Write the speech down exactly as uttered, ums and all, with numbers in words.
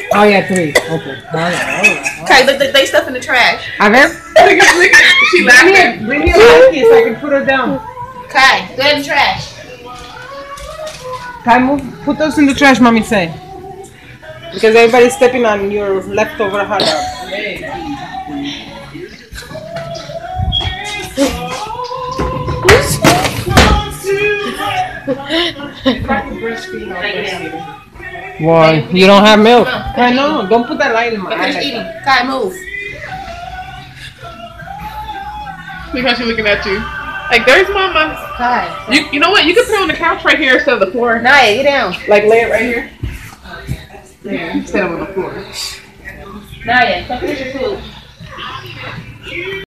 Oh yeah, three. Okay. All right, all right. Okay, look, they, they stuff in the trash. A ver. She laughing. Bring me a blanket so I can put her down. Okay, go in the trash. Kai, move. Put those in the trash, mommy say. Because everybody's stepping on your leftover hot dog. Why? You don't have milk. I know. Don't put that light in my eye. Finish eating. Kai, move. Look how she's looking at you. Like, there's mama. Kai. You, you know what? You can put it on the couch right here instead of the floor. Naya, get down. Like, lay it right here. Yeah, instead of on the floor. Naya, come finish your food.